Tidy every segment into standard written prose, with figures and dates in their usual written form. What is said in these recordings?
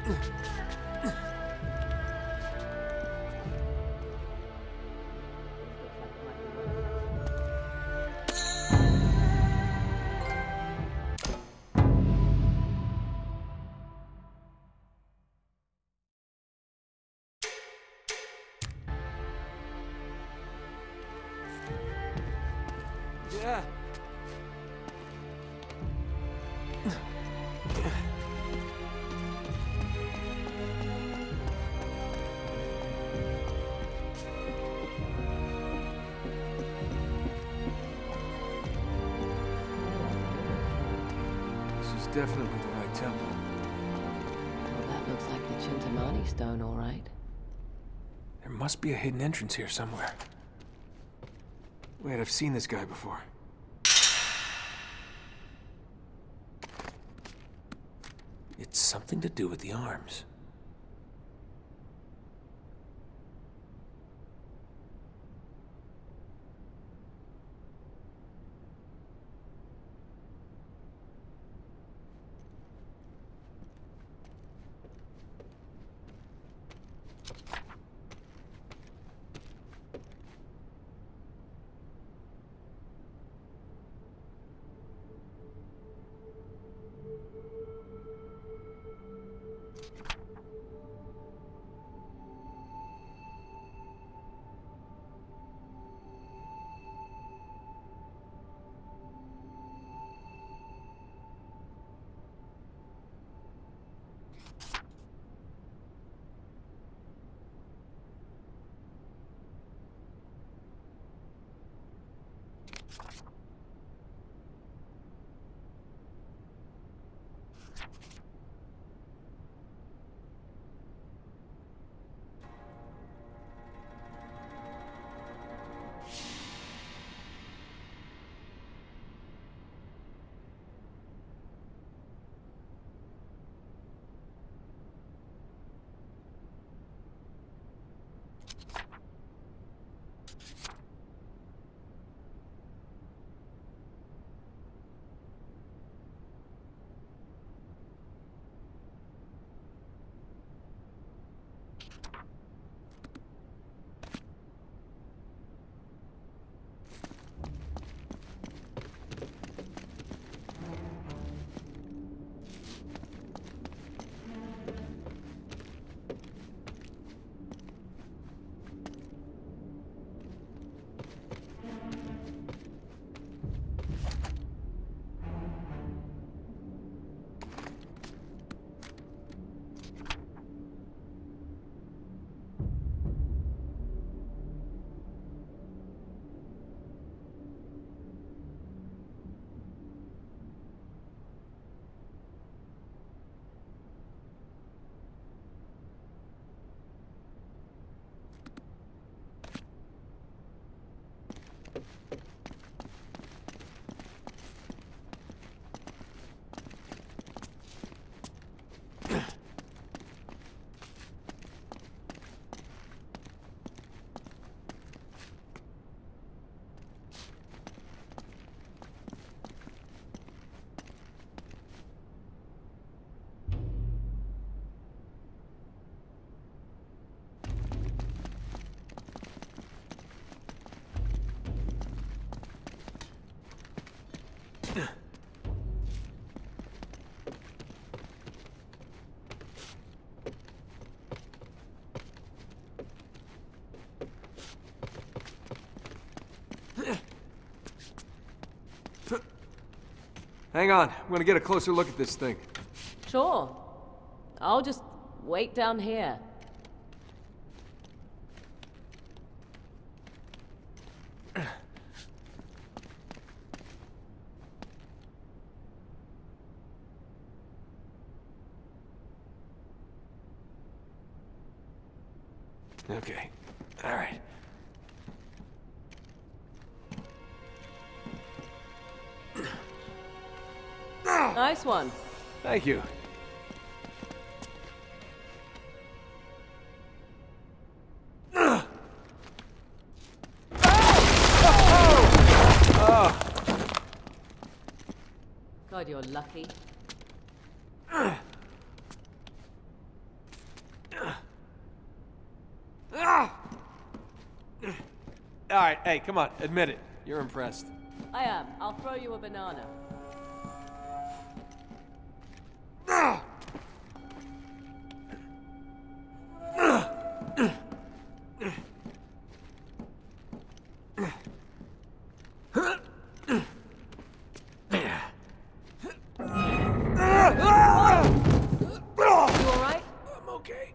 Yeah. This is definitely the right temple. Well, that looks like the Chintamani stone, all right. There must be a hidden entrance here somewhere. Wait, I've seen this guy before. It's something to do with the arms. Hang on, I'm gonna get a closer look at this thing. Sure. I'll just wait down here. Okay, all right. Nice one. Thank you. God, you're lucky. right, hey, come on, admit it. You're impressed. I am. I'll throw you a banana. You all right? I'm okay.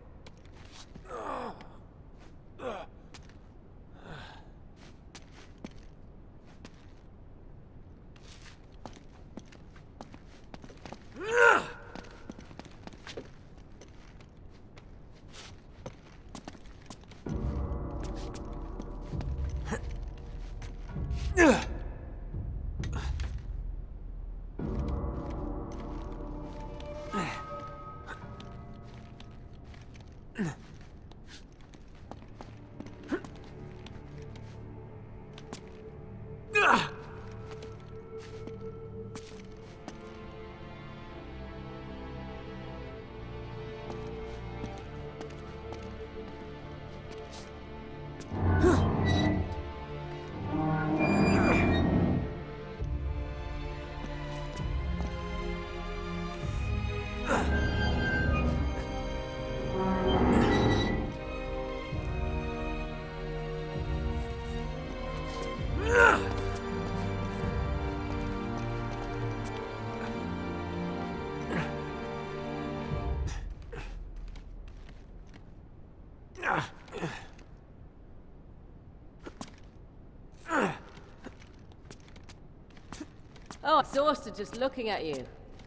Oh, I'm exhausted just looking at you.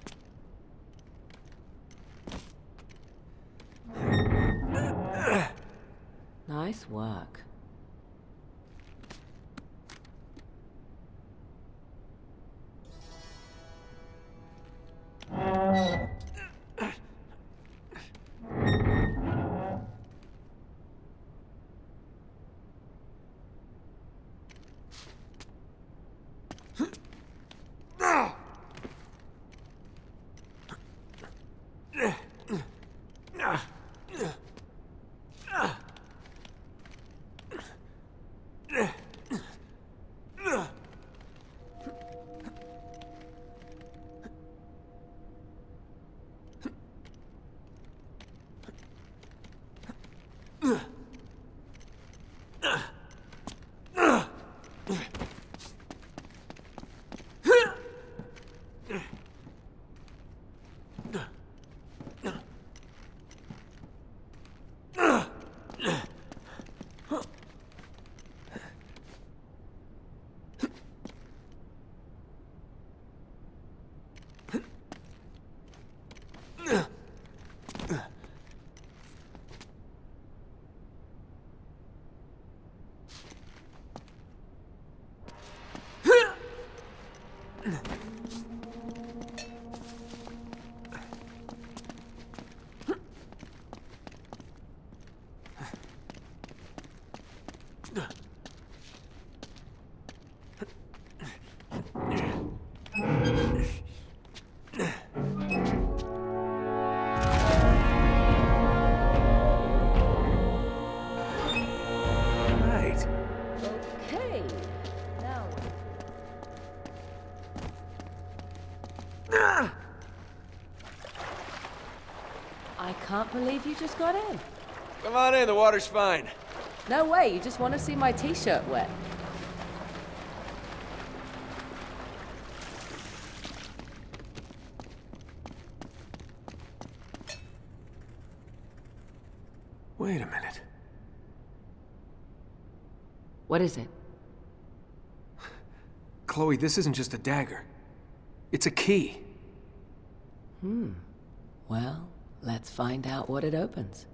Nice work. Right. Okay. Now I can't believe you just got in. Come on in, the water's fine. No way, you just want to see my t-shirt wet. Wait a minute. What is it? Chloe, this isn't just a dagger. It's a key. Well, let's find out what it opens.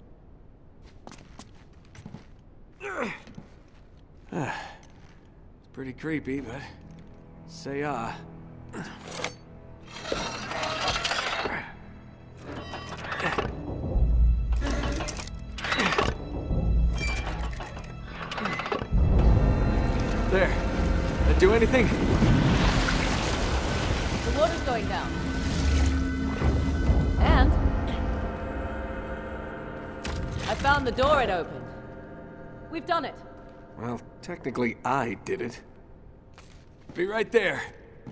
It's pretty creepy, but say There. That do anything? The water's going down. And I found the door it opened. We've done it. Well, Technically, I did it. Be right there.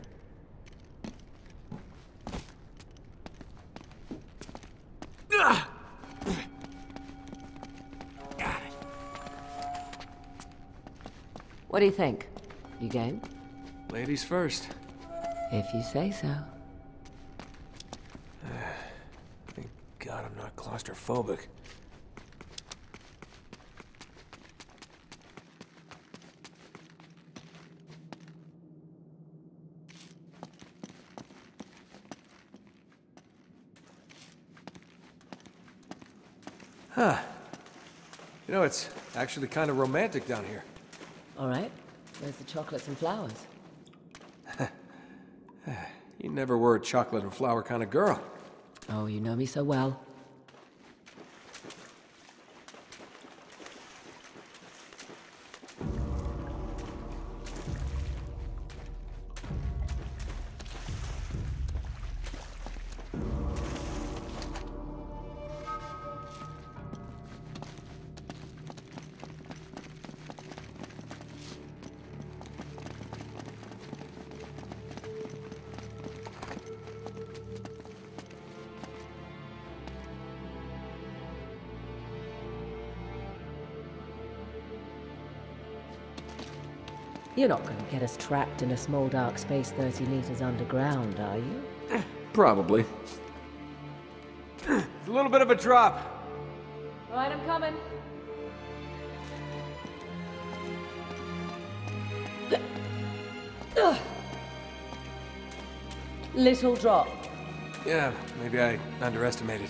Got it. What do you think? You game? Ladies first. If you say so. Thank God I'm not claustrophobic. Huh. You know, it's actually kind of romantic down here. All right. Where's the chocolates and flowers? You never were a chocolate and flower kind of girl. Oh, you know me so well. You're not going to get us trapped in a small dark space 30 meters underground, are you? Probably. It's a little bit of a drop. Right, I'm coming. Little drop. Yeah, maybe I underestimated.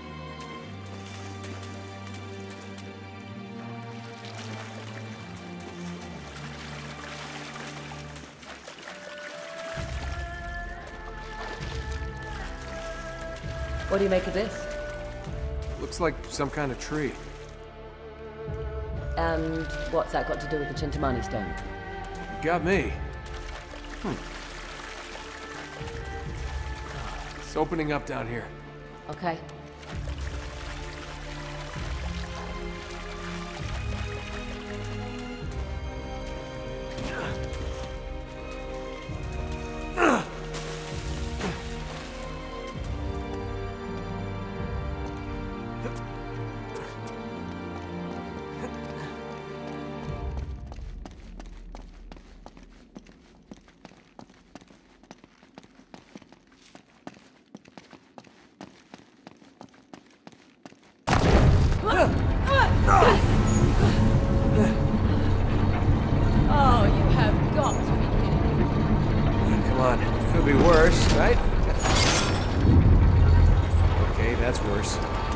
What do you make of this? Looks like some kind of tree. And what's that got to do with the Chintamani stone? You got me. It's opening up down here. Okay. Oh, you have got to be kidding me. Come on, could be worse, right? Okay, that's worse.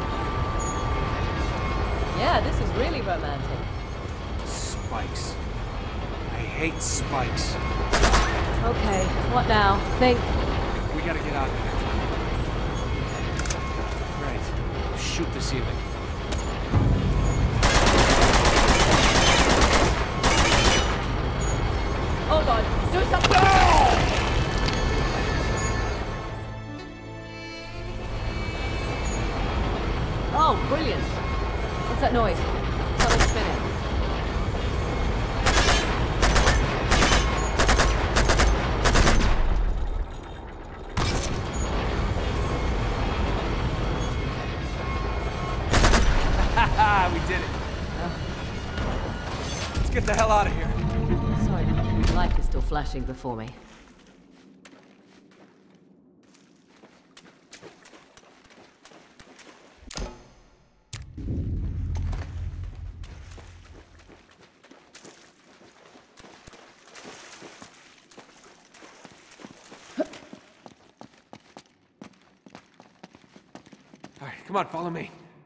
Yeah, this is really romantic. Spikes. I hate spikes. Okay, what now? Think. We gotta get out of here. Right. Shoot the ceiling. Hold on, do something! Oh, brilliant. What's that noise? Something's spinning. Haha, we did it. Let's get the hell out of here. Sorry, life is still flashing before me. All right, come on, follow me.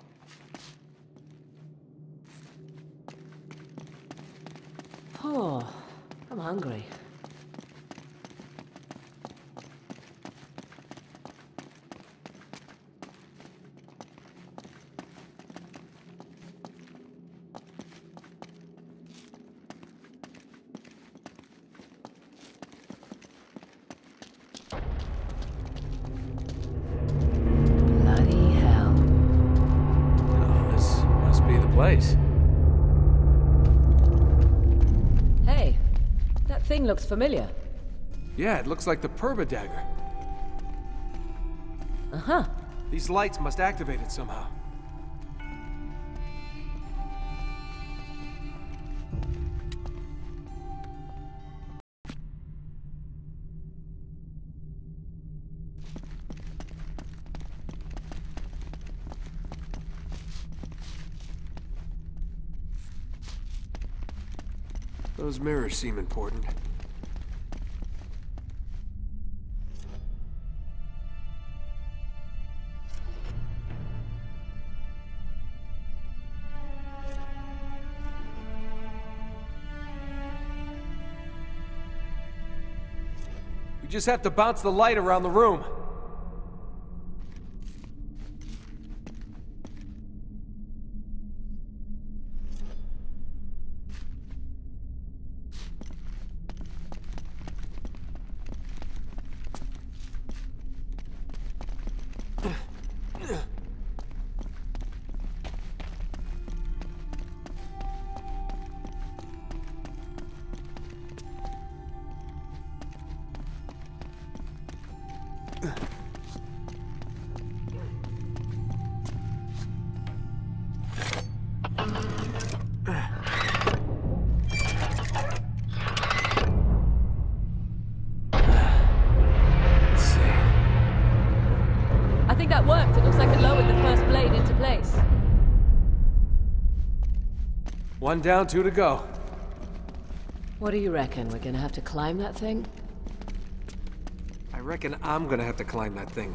Oh, I'm hungry. Bloody hell. Oh, this must be the place. looks familiar. Yeah, it looks like the Purba dagger. Uh-huh. These lights must activate it somehow. Those mirrors seem important. We just have to bounce the light around the room. I think that worked. It looks like it lowered the first blade into place. One down, two to go. What do you reckon? We're gonna have to climb that thing? I reckon I'm gonna have to climb that thing.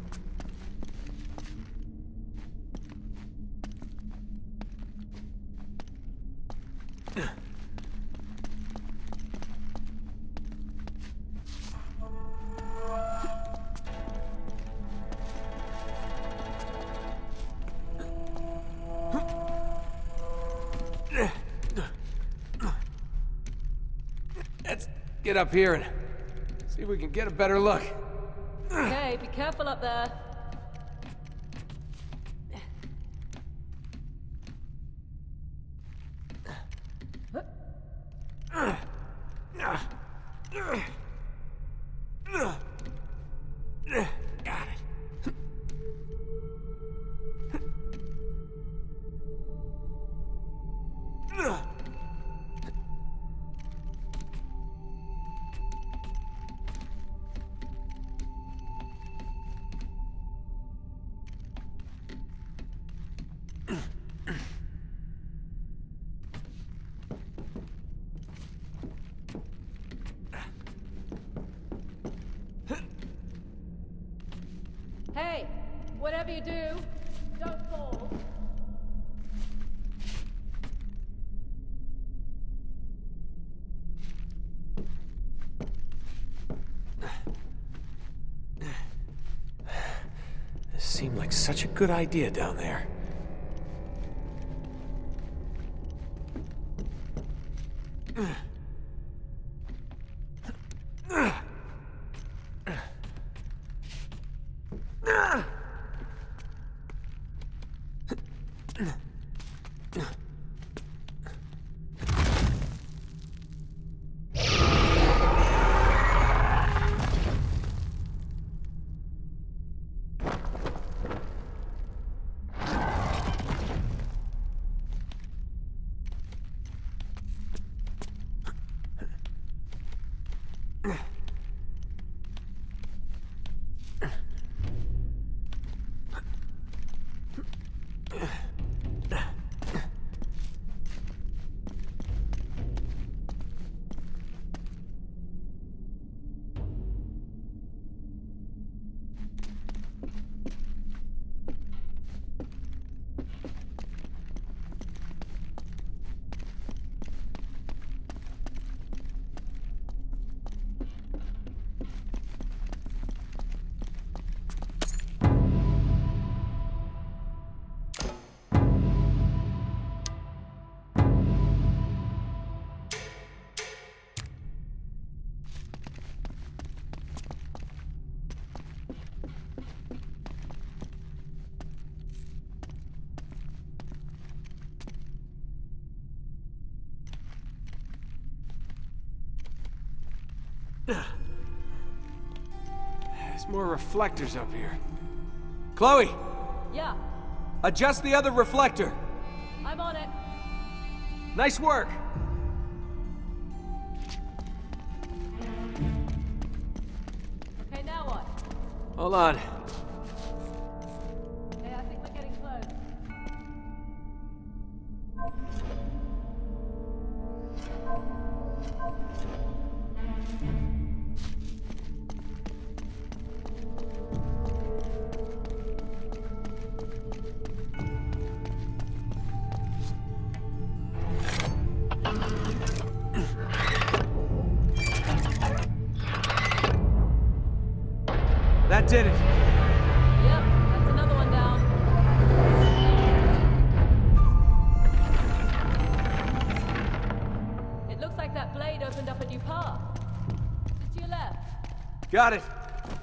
Let's get up here and see if we can get a better look. Okay, be careful up there. Got it. Hey, whatever you do, don't fall. This seemed like such a good idea down there. There's more reflectors up here. Chloe! Yeah, Adjust the other reflector! I'm on it. Nice work! Okay, now what? Hold on. Okay, I think we're getting close. That did it. Yep, that's another one down. It looks like that blade opened up a new path. Just to your left. Got it.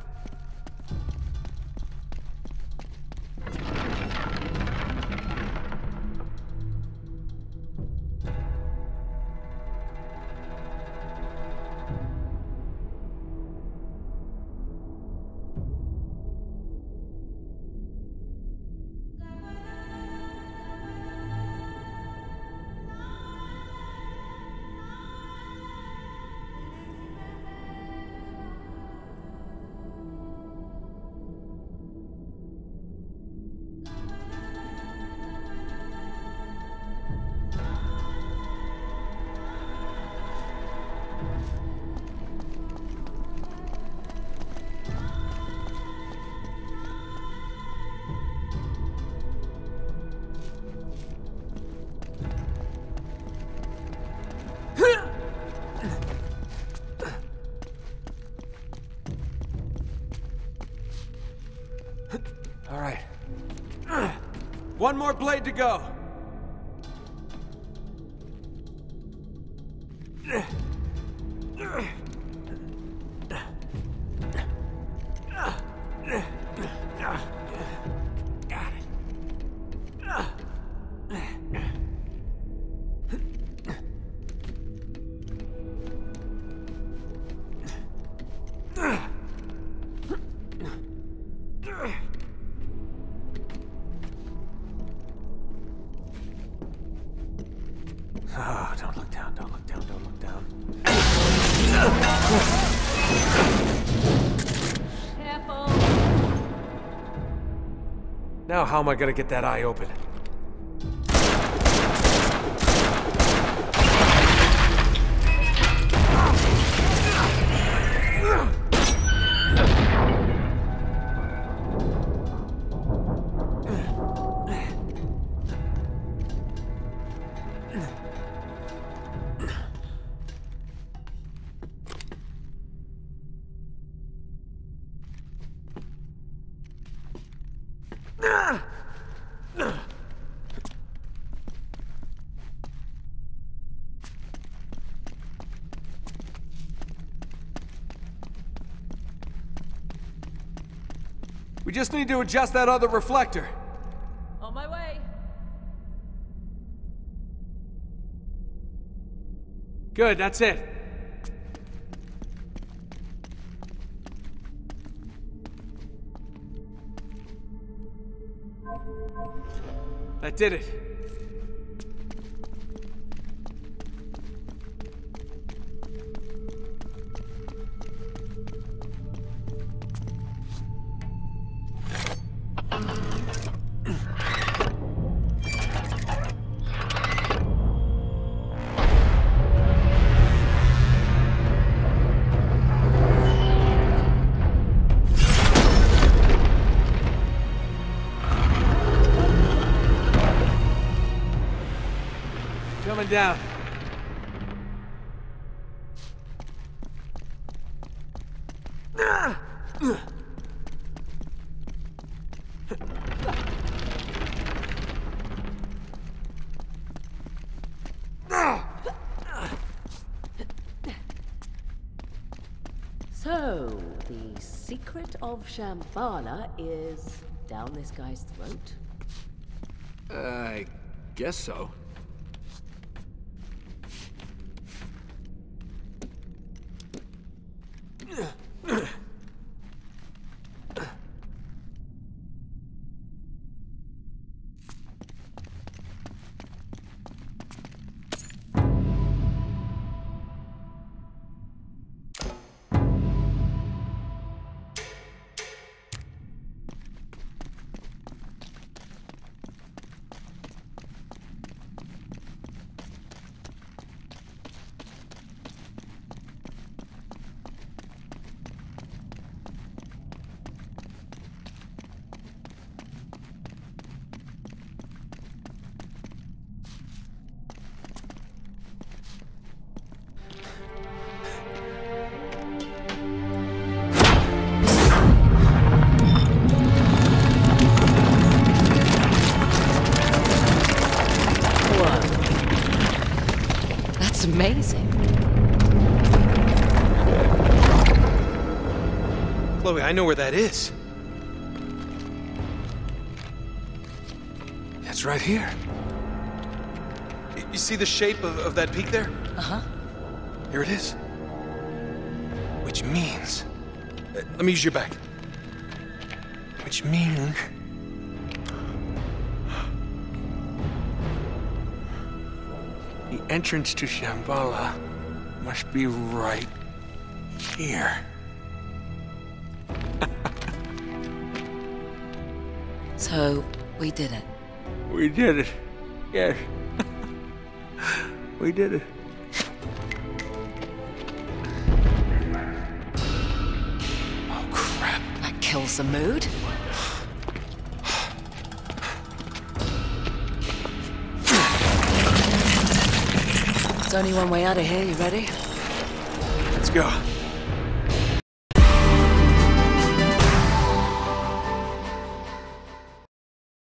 All right. One more blade to go. Got it. Oh, don't look down, don't look down, don't look down. Careful. Now how am I gonna get that eye open? We just need to adjust that other reflector. On my way. Good, that's it. That did it. Coming down. So, the secret of Shambhala is down this guy's throat? I guess so. I know where that is. It's right here. You see the shape of that peak there? Uh-huh. Here it is. Which means... let me use your back. Which means... the entrance to Shambhala must be right here. So, we did it. We did it. Yes. We did it. Oh, crap. That kills the mood. There's only one way out of here, you ready? Let's go.